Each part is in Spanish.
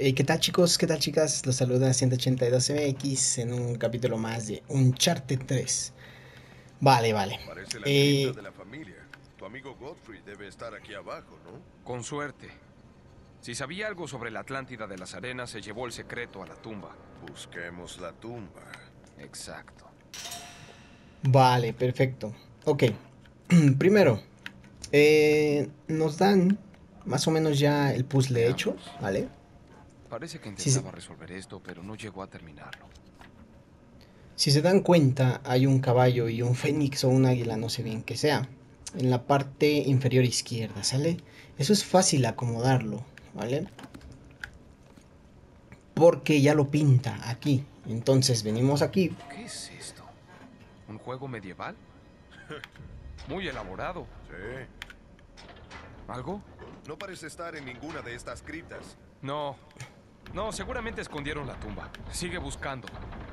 ¿Qué tal chicos? ¿Qué tal chicas? Los saluda 182MX en un capítulo más de Uncharted 3. Vale, vale. Parece la cripta Eh, de la familia. Tu amigo Godfrey debe estar aquí abajo, ¿no? Con suerte. Si sabía algo sobre la Atlántida de las Arenas, se llevó el secreto a la tumba. Busquemos la tumba. Exacto. vale, perfecto. Ok. Primero, nos dan más o menos ya el puzzle hecho, Veamos. ¿vale? Parece que Si se, intentaba resolver esto, pero no llegó a terminarlo. si se dan cuenta, hay un caballo y un fénix o un águila, no sé bien qué sea, en la parte inferior izquierda, ¿sale? Eso es fácil acomodarlo, ¿vale? Porque ya lo pinta aquí. Entonces venimos aquí. ¿Qué es esto? ¿Un juego medieval? Muy elaborado. Sí. ¿Algo? No parece estar en ninguna de estas criptas. No. No, seguramente escondieron la tumba. Sigue buscando.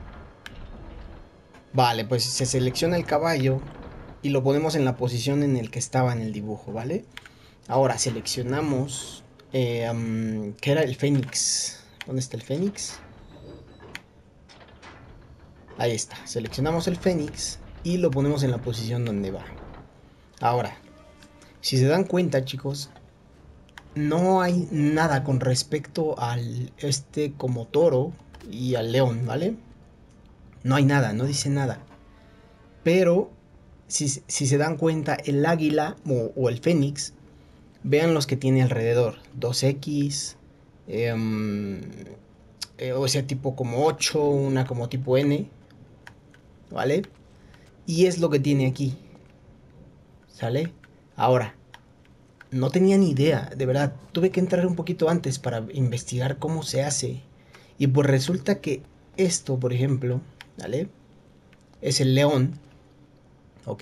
Vale, pues se selecciona el caballo y lo ponemos en la posición en el que estaba en el dibujo, ¿vale? Ahora seleccionamos ¿qué era el fénix? ¿Dónde está el fénix? Ahí está. Seleccionamos el fénix y lo ponemos en la posición donde va. Ahora, si se dan cuenta, chicos, no hay nada con respecto al este como toro y al león, ¿vale? No hay nada, no dice nada. Pero si se dan cuenta, el águila o el fénix, vean los que tiene alrededor. 2X, o sea, tipo como 8, una como tipo N, ¿vale? Y es lo que tiene aquí, ¿sale? Ahora, no tenía ni idea, de verdad. Tuve que entrar un poquito antes para investigar cómo se hace. Y pues resulta que esto, por ejemplo, ¿vale? Es el león, ¿ok?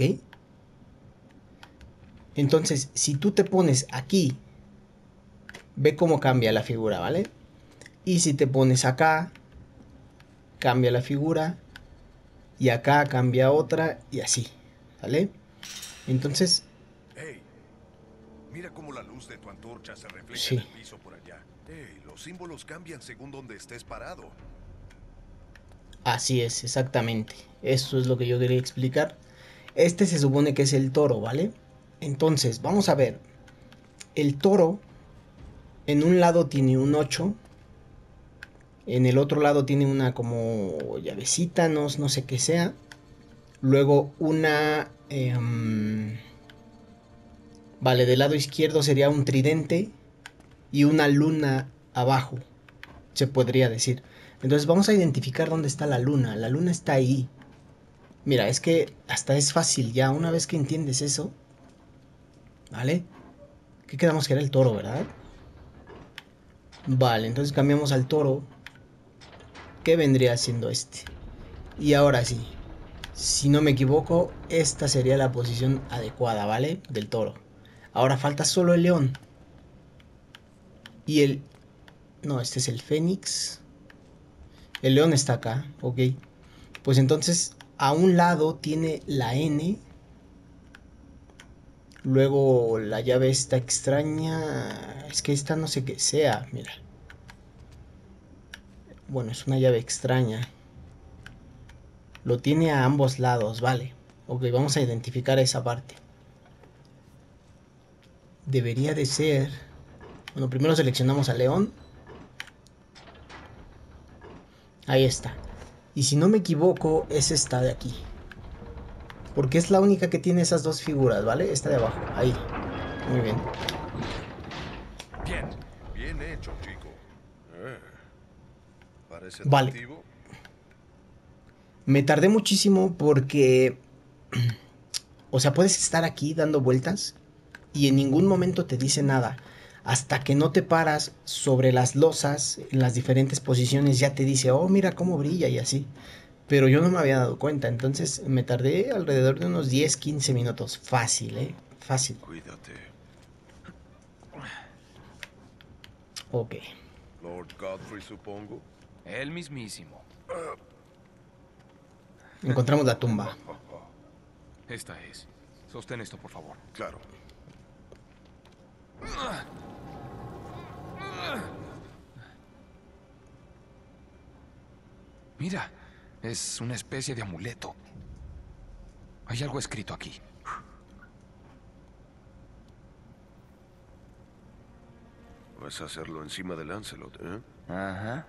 Entonces, si tú te pones aquí, ve cómo cambia la figura, ¿vale? Y si te pones acá, cambia la figura. Y acá cambia otra y así, ¿vale? Entonces, ¡Hey! Mira cómo la luz de tu antorcha se refleja en sí, el piso por allá. ¡Hey! Los símbolos cambian según donde estés parado. así es, exactamente. Eso es lo que yo quería explicar. Este se supone que es el toro, ¿vale? Entonces, vamos a ver. El toro, en un lado tiene un 8. En el otro lado tiene una como llavecita, no sé qué sea. Luego una... vale, del lado izquierdo sería un tridente y una luna abajo, se podría decir. Entonces vamos a identificar dónde está la luna. La luna está ahí. Mira, es que hasta es fácil ya. Una vez que entiendes eso, ¿vale? ¿Qué quedamos que era el toro, verdad? Vale, entonces cambiamos al toro. ¿Qué vendría siendo este? Y ahora sí, si no me equivoco, esta sería la posición adecuada, ¿vale? Del toro. Ahora falta solo el león. Y el... No, este es el fénix. El león está acá, ok. Pues entonces a un lado tiene la N. Luego la llave esta extraña. Es que esta no sé qué sea, mira. Bueno, es una llave extraña. Lo tiene a ambos lados, vale. Ok, vamos a identificar esa parte. Debería de ser... Bueno, primero seleccionamos a león. Ahí está. Y si no me equivoco, es esta de aquí. Porque es la única que tiene esas dos figuras, ¿vale? Esta de abajo, ahí. Muy bien. Bien. Bien hecho, chico. Eh, ¿Parece Vale. atractivo? Me tardé muchísimo porque... O sea, puedes estar aquí dando vueltas y en ningún momento te dice nada. Hasta que no te paras sobre las losas en las diferentes posiciones ya te dice, oh, mira cómo brilla y así. Pero yo no me había dado cuenta, entonces me tardé alrededor de unos 10-15 minutos. Fácil, ¿eh? Fácil. Cuídate. Ok. Lord Godfrey, supongo. El mismísimo. Encontramos la tumba. Esta es. Sostén esto, por favor. Claro. Mira, es una especie de amuleto. Hay algo escrito aquí. Vas a hacerlo encima de Lancelot, ¿eh? Ajá.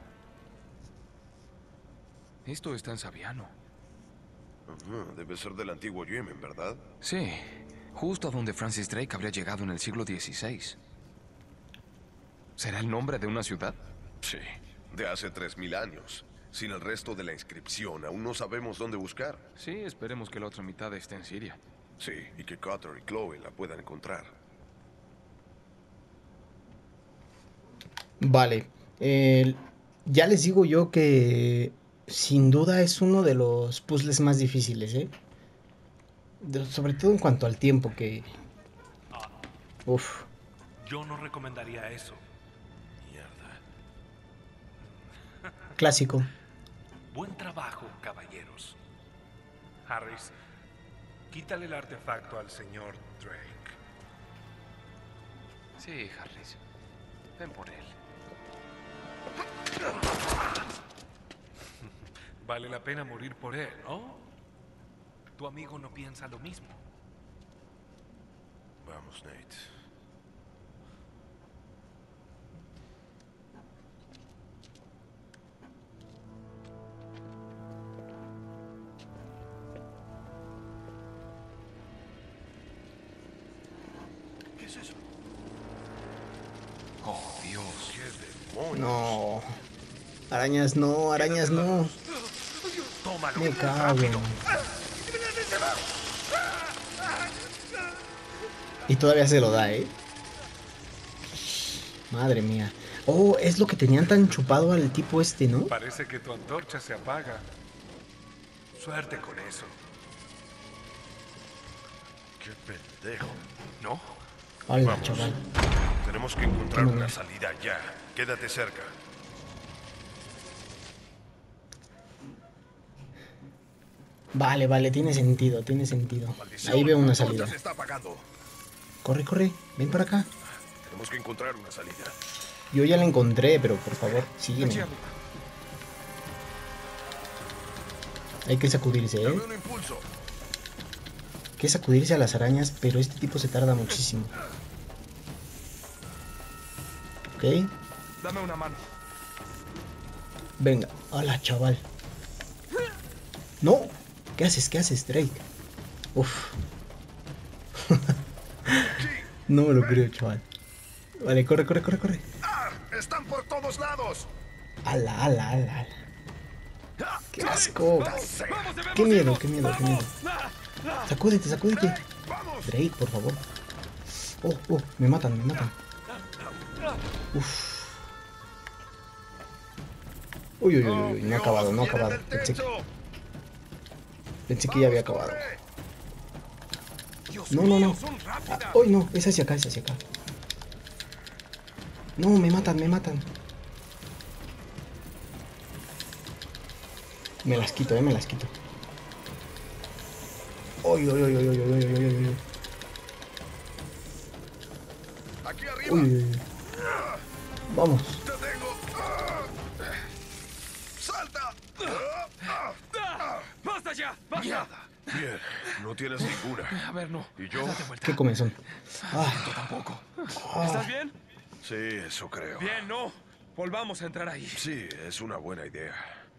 Esto está en Sabiano. Ajá, debe ser del antiguo Yemen, ¿verdad? Sí, justo a donde Francis Drake habría llegado en el siglo XVI. ¿Será el nombre de una ciudad? Sí, de hace 3000 años. Sin el resto de la inscripción, aún no sabemos dónde buscar. Sí, esperemos que la otra mitad esté en Siria. Sí, y que Cutter y Chloe la puedan encontrar. Vale. Ya les digo yo que sin duda es uno de los puzzles más difíciles, ¿eh? Sobre todo en cuanto al tiempo que... Ah, Uf, yo no recomendaría eso. Mierda. clásico. Buen trabajo, caballeros. Harris, quítale el artefacto al señor Drake. Sí, Harris. Ven por él. Vale la pena morir por él, ¿no? Tu amigo no piensa lo mismo. Vamos, Nate. ¿Qué es eso? Oh, Dios. ¿Qué demonios? No. Arañas no, arañas no. Tómalo. Me cago. Y todavía se lo da, ¿eh? Madre mía. Oh, es lo que tenían tan chupado al tipo este, ¿no? Parece que tu antorcha se apaga. Suerte con eso. Qué pendejo. ¿No? Hola, Vamos. chaval. Tenemos que encontrar Vámonos. una salida ya. Quédate cerca. Vale, vale, tiene sentido, tiene sentido. Maldición, Ahí veo la una antorcha salida. se está apagando. Corre, corre, ven para acá. Tenemos que encontrar una salida. Yo ya la encontré, pero por favor, sígueme. Aquí arriba. Hay que sacudirse, Dame ¿eh? un impulso. Hay que sacudirse a las arañas, pero este tipo se tarda muchísimo. Ok, Dame una mano. venga. Hola, chaval. ¡No! ¿Qué haces, Drake? Uf. No me lo creo, chaval. Vale, corre, corre, corre, corre. ¡Ah! ¡Están por todos lados! Ala, ala, ala, ala. ¡Qué asco! ¡Vamos! ¡Qué miedo, qué miedo, qué miedo! Sacúdete, sacúdete. ¡Vamos! Drake, por favor. Oh, oh, me matan, me matan. Uf. Uy, uy, uy, uy, no ha acabado, no ha acabado. Pensé que ya había acabado. No, no, no. Ah, uy, no, es hacia acá, es hacia acá. No, me matan, me matan. Me las quito, me las quito. Uy, uy, uy, uy, uy, uy, uy, uy, uy. ¡Aquí arriba! Uy, uy, uy. Vamos. ¡Te tengo! ¡Ah! ¡Salta! ¡Basta ya! ¡Basta! Bien, no tienes ninguna. A ver, no. ¿Y yo? Date vuelta. Qué comezón. Ah, Tú tampoco. ah. ¿Estás bien? Sí, eso creo. Bien, no. Volvamos a entrar ahí. Sí, es una buena idea.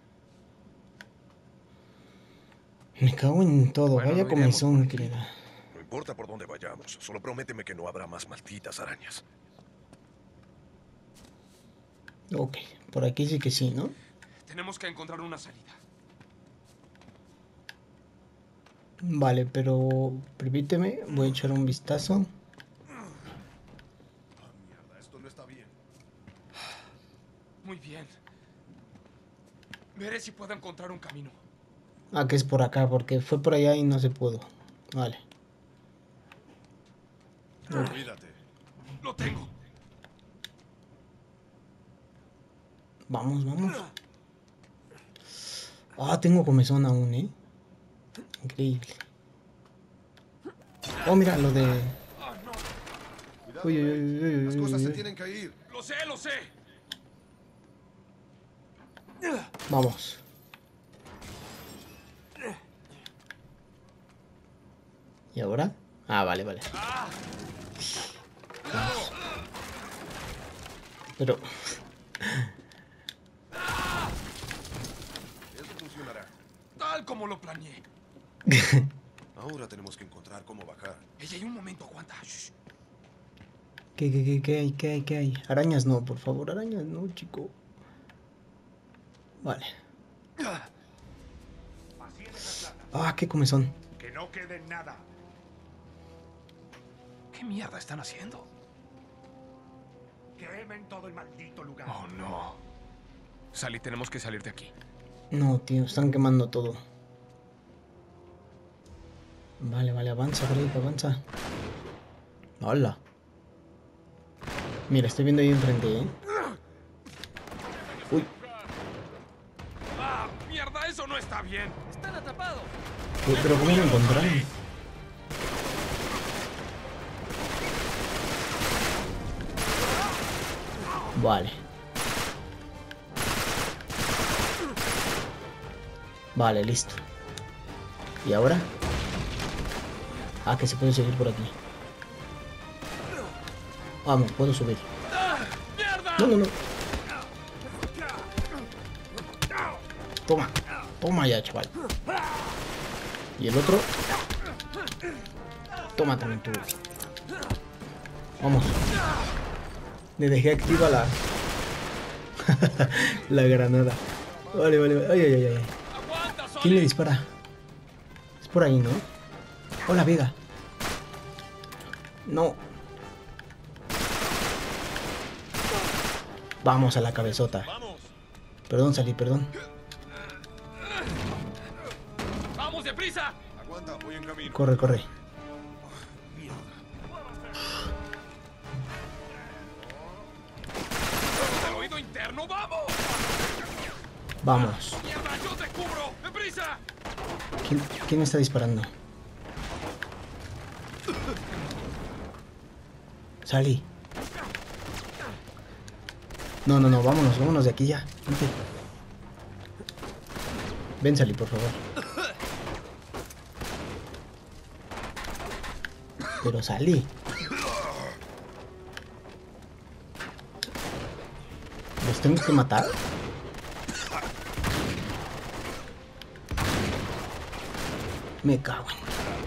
Me cago en todo. Bueno, Vaya no iremos comezón por que aquí. le da. No importa por dónde vayamos, solo prométeme que no habrá más malditas arañas. Ok, por aquí sí que sí, ¿no? Tenemos que encontrar una salida. Vale, pero permíteme, voy a echar un vistazo. Mierda, esto no está bien. Muy bien. Veré si puedo encontrar un camino. Ah, que es por acá, porque fue por allá y no se pudo. Vale. Cuídate. Lo tengo. Vamos, vamos. Ah, tengo comezón aún, ¿eh? Increíble. Oh, mira, lo de... Cuidado, Uy, uy, Nate. uy, uy, Las uy, cosas uy, se uy. tienen que ir. Lo sé, lo sé. Vamos. ¿Y ahora? Ah, vale, vale. Pero... Eso funcionará. Tal como lo planeé. Ahora tenemos que encontrar cómo bajar. Ella, hay un momento, aguanta. Shh. ¿Qué hay? Arañas no, por favor, arañas no, chico. Vale. Ah, qué comezón. Que no quede nada. ¿Qué mierda están haciendo? Quemen todo el maldito lugar. Oh, no. Sally, tenemos que salir de aquí. No, tío, están quemando todo. Vale, avanza, Drake, avanza. Hola. Mira, estoy viendo ahí enfrente, ¿eh? Uy, ¡Ah, mierda! ¡Eso no está bien! ¡Están atrapados! pero ¿cómo lo encontraron? Vale. Vale, listo. ¿Y ahora? Ah, que se puede seguir por aquí. Vamos, puedo subir. No. Toma ya, chaval. Y el otro. Toma también tú. Vamos. Le dejé activa la... la granada. Vale. Ay. ¿Quién le dispara? Es por ahí, ¿no? Hola, Vega. No. Vamos a la cabezota. Perdón, Sally, perdón. ¡Vamos, deprisa! Aguanta, voy en camino. Corre. ¡El oído interno! ¡Vamos! Vamos. ¡Mierda! ¡Yo te cubro! ¡Deprisa! ¿Quién me está disparando? Sally. No, vámonos de aquí ya. Vente. Ven, Sally, por favor. Pero Sally. ¿Los tengo que matar? Me cago en...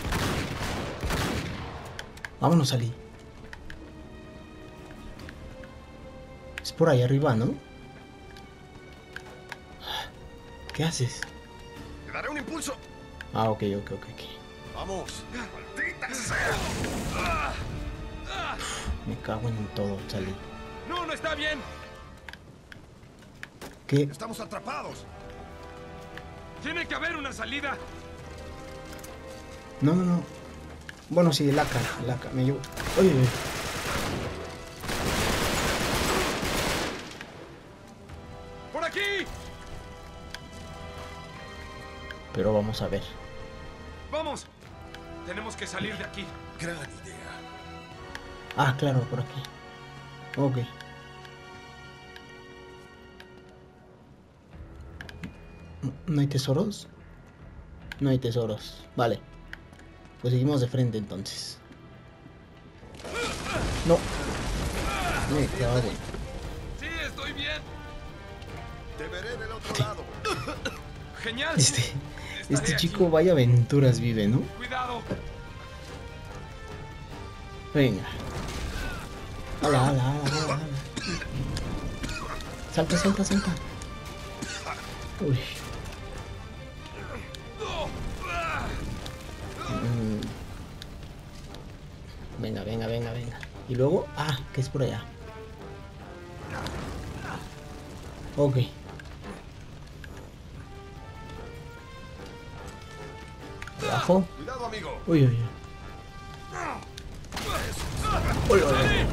Vámonos, Sally. Es por ahí arriba, ¿no? ¿Qué haces? Te daré un impulso. Ah, ok. Vamos. ¡Maldita sea! Me cago en todo, Sally. ¡No está bien! ¿Qué? Estamos atrapados. ¡Tiene que haber una salida! No. Bueno, sí, el AK, me llevo... Oye. ¡Por aquí! Pero vamos a ver. ¡Vamos! Tenemos que salir de aquí. Gran idea. Ah, claro, por aquí. Ok. ¿No hay tesoros? No hay tesoros. Vale. Pues seguimos de frente entonces. No. Me cago en... ¡Sí, estoy bien! Te veré del otro lado. ¡Genial! Este Estaré chico aquí. vaya aventuras vive, ¿no? ¡Cuidado! Venga. Ala. Salta. Uy. Venga. Y luego... Ah, que es por allá. Ok. Abajo. Cuidado, amigo. Uy. Uy.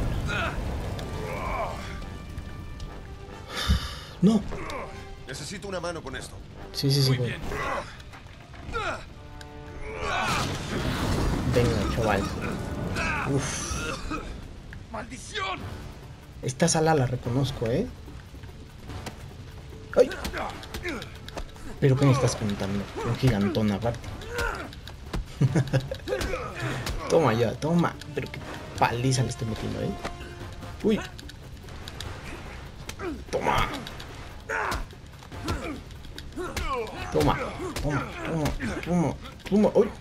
No. Necesito una mano con esto. Sí, Muy güey. bien. Venga, chaval. Uf. ¡Maldición! Esta sala la reconozco, ¿eh? ¡Ay! ¿Pero qué me estás contando? Un gigantón aparte. Toma ya, toma. Pero qué paliza le estoy metiendo, Uy. Toma. Toma, toma, toma, toma, toma. Uy.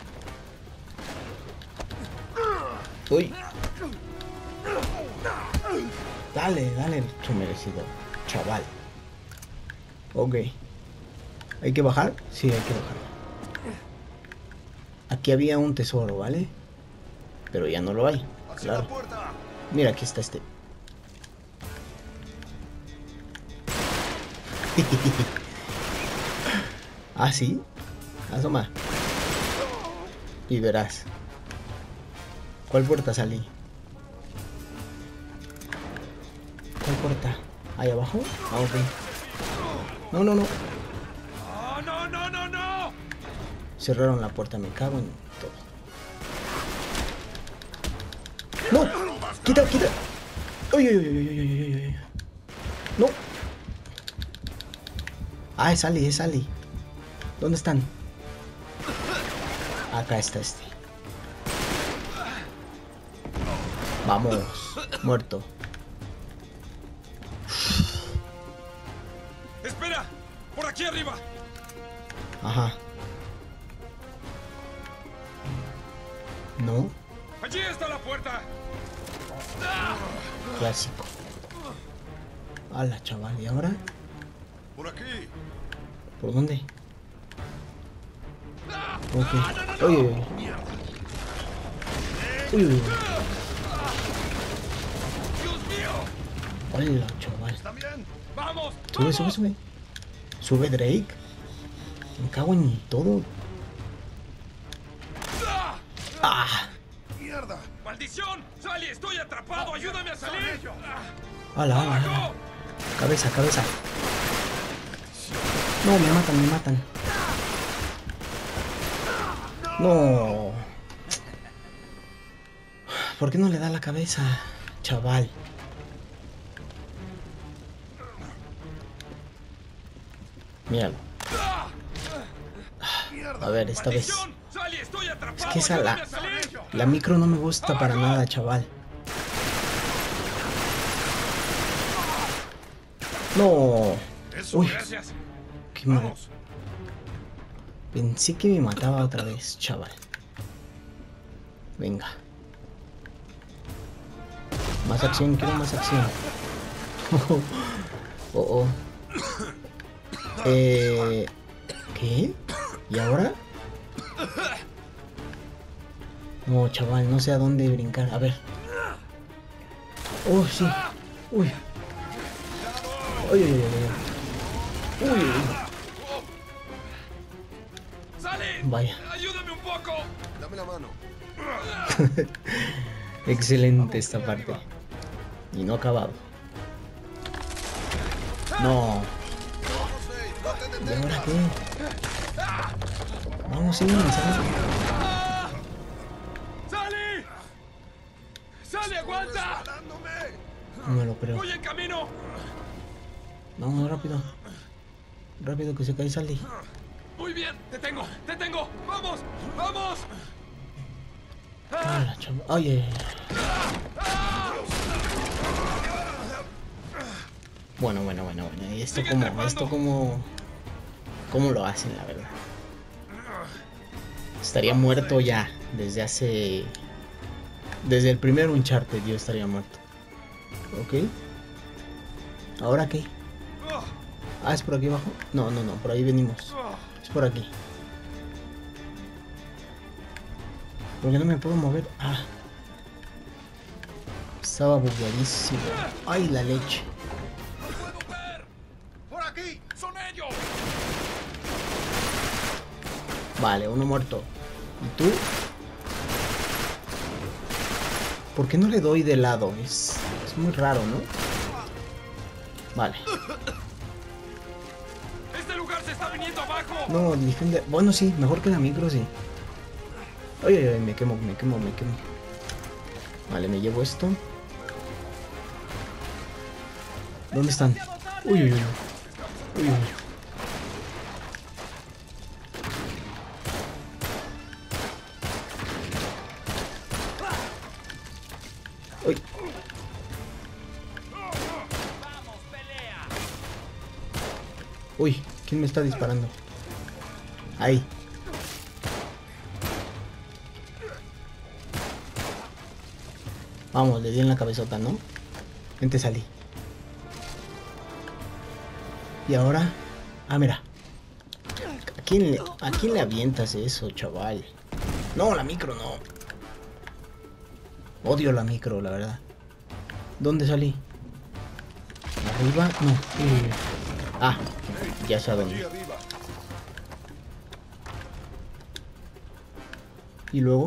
Uy. Dale, dale tu merecido, chaval. Ok. ¿Hay que bajar? Sí, hay que bajar. Aquí había un tesoro, ¿vale? Pero ya no lo hay. Claro. Mira, aquí está este. ¿Ah, sí? Asoma. Y verás. ¿Cuál puerta salí? ¿Cuál puerta? ¿Ahí abajo? Ah, ok. No, no, no. ¡Oh, no, no, no, no! Cerraron la puerta, me cago en todo. ¡No! ¡Quita, quita! ¡Uy, uy, uy, uy, uy, uy, uy! ¡No! Ah, es Ali, es Ali. ¿Dónde están? Acá está este. Vamos, muerto. ¡Espera! ¡Por aquí arriba! Ajá. No, ¡Allí está la puerta! clásico. Hala, chaval, ¿y ahora? Por aquí. ¿Por dónde? Ok. Uy, uy, uy. Uy, uy, uy. ¡Dios mío! Hola, chaval. ¿También? ¡Vamos! Sube, sube, sube. Sube Drake. Me cago en todo. Ah. ¡Mierda! ¡Maldición! ¡Sally, estoy atrapado! ¡Ayúdame a salir! Hala, hala, hala. Cabeza, cabeza. No, me matan, me matan. No. ¿Por qué no le da la cabeza, chaval? Míralo. A ver, esta vez. ¡Sally, estoy atrapado! Es que esa ¡Ayúdame a salir! la micro no me gusta para nada, chaval. No. Eso. Uy, Gracias. qué mal. Vamos. Pensé que me mataba otra vez, chaval. Venga. Más acción, quiero más acción. Oh, oh. ¿Qué? ¿Y ahora? No, chaval, no sé a dónde brincar. A ver. Oh, sí. Uy. Uy, uy, uy, uy. Uy, uy, uy. ¡Sally! Vaya. ¡Ayúdame un poco! Dame la mano. Excelente esta parte. Y no acabado. No. ¿Y ahora qué? Vamos, sí, ¿sabes? ¡Sally! ¡Sally, aguanta! No me lo creo. ¡Voy en camino! Vamos, rápido. Rápido que se cae Sally. Muy bien, te tengo, te tengo. ¡Vamos! ¡Vamos! Hola, chaval. Oye. Bueno. ¿Y esto Sigue cómo? trepando. ¿Esto cómo lo hacen, la verdad? Estaría muerto ya. Desde el primer Uncharted yo estaría muerto. ¿Ok? ¿Ahora qué? Ah, ¿es por aquí abajo? No, por ahí venimos. Es por aquí. ¿Por qué no me puedo mover? Ah. Estaba bugueadísimo. Ay, la leche. ¡Puedo ver! ¡Por aquí! ¡Son ellos! Vale, uno muerto. ¿Y tú? ¿Por qué no le doy de lado? Es muy raro, ¿no? Vale. ¡Este lugar se está viniendo abajo! No, Defender. Bueno, sí, mejor que la micro, sí. Ay, me quemo. Vale, me llevo esto. ¿Dónde están? Uy. Uy, ¿quién me está disparando? Ahí. Vamos, le di en la cabezota, ¿no? Vente, salí. Y ahora... Ah, mira. ¿A quién le avientas eso, chaval? No, la micro no. Odio la micro, la verdad. ¿Dónde salí? ¿Arriba? No. Ah, ya sé a dónde. Y luego...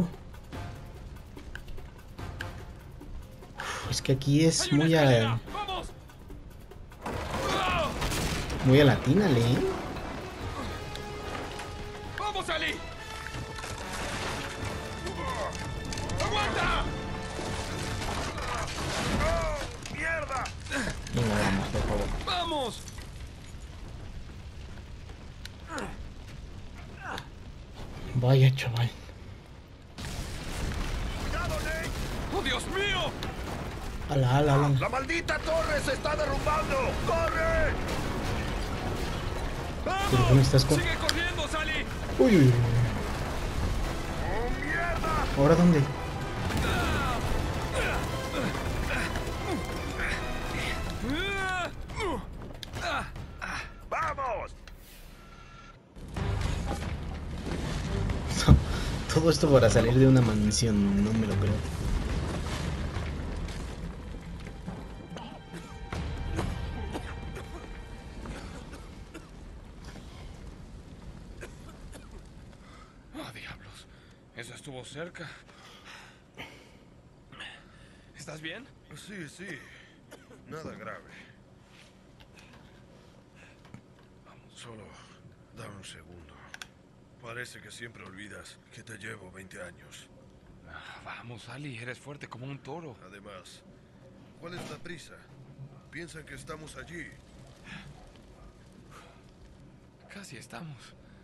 Uf, es que aquí es muy a... Muy a latina, ¿eh? ¡Vamos, Ali! ¡Aguanta! ¡Mierda! Venga, vamos, por favor. ¡Vamos! Vaya, chaval. ¡Oh, Dios mío! Ala, ala, ala. ¡La maldita torre se está derrumbando! ¡Corre! ¿Pero qué me estás con...? ¡Sigue corriendo, Sally! Uy, uy, uy. ¡Oh, mierda! ¿Ahora dónde? ¡Vamos! Todo esto para salir de una mansión, no me lo creo. ¡Oh, diablos! Eso estuvo cerca. ¿Estás bien? Sí, sí. Nada grave. Solo dame un segundo. Parece que siempre olvidas que te llevo 20 años. Vamos, Ali, eres fuerte como un toro. Además, ¿cuál es la prisa? Piensan que estamos allí. Casi estamos.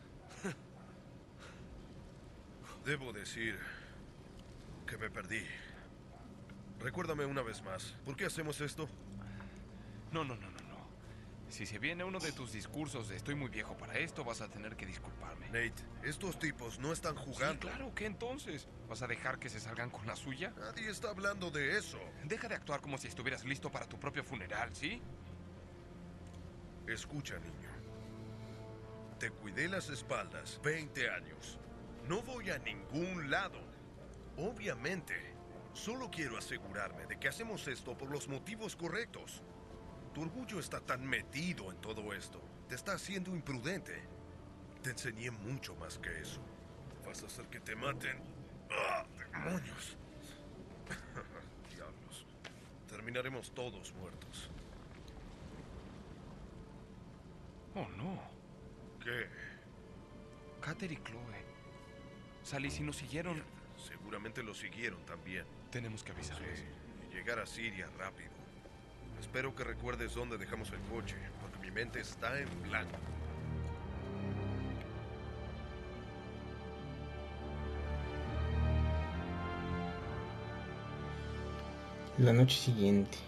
Debo decir que me perdí. Recuérdame una vez más, ¿por qué hacemos esto? No. Si se viene uno de tus discursos de estoy muy viejo para esto, vas a tener que disculparme. Nate, estos tipos no están jugando. Sí, claro, ¿qué entonces? ¿Vas a dejar que se salgan con la suya? Nadie está hablando de eso. Deja de actuar como si estuvieras listo para tu propio funeral, ¿sí? Escucha, niño. Te cuidé las espaldas 20 años. No voy a ningún lado. Obviamente, solo quiero asegurarme de que hacemos esto por los motivos correctos. Tu orgullo está tan metido en todo esto. Te está haciendo imprudente. Te enseñé mucho más que eso. ¿Vas a hacer que te maten? ¡Ah, demonios! Diablos. Terminaremos todos muertos. Oh, no. ¿Qué? Carter y Chloe. Sally, si nos siguieron... Seguramente lo siguieron también. Tenemos que avisarles. Sí, y llegar a Siria rápido. Espero que recuerdes dónde dejamos el coche, porque mi mente está en blanco. La noche siguiente.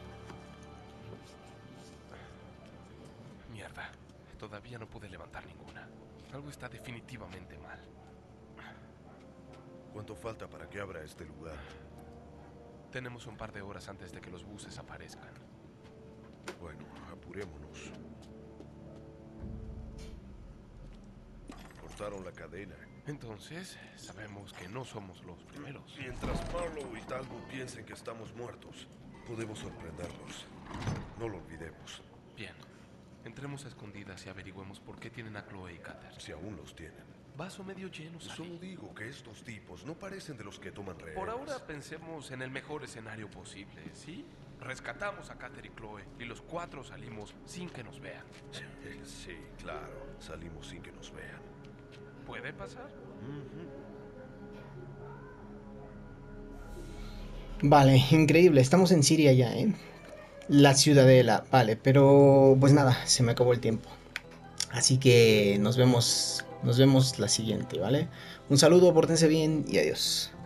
Mierda. Todavía no pude levantar ninguna. Algo está definitivamente mal. ¿Cuánto falta para que abra este lugar? Tenemos un par de horas antes de que los buses aparezcan. Bueno, apurémonos. Cortaron la cadena. Entonces, sabemos que no somos los primeros. Mientras Marlowe y Talbot piensen que estamos muertos, podemos sorprenderlos. No lo olvidemos. Bien. Entremos a escondidas y averigüemos por qué tienen a Chloe y Carter. Si aún los tienen. Vaso medio lleno, Sally. Solo digo que estos tipos no parecen de los que toman rehenes. Por ahora pensemos en el mejor escenario posible, ¿sí? Rescatamos a Carter y Chloe y los 4 salimos sin que nos vean. Sí, claro. Salimos sin que nos vean. ¿Puede pasar? Vale, increíble. Estamos en Siria ya, ¿eh? La ciudadela. Vale, pero pues nada, se me acabó el tiempo. Así que nos vemos la siguiente, ¿vale? Un saludo, pórtense bien y adiós.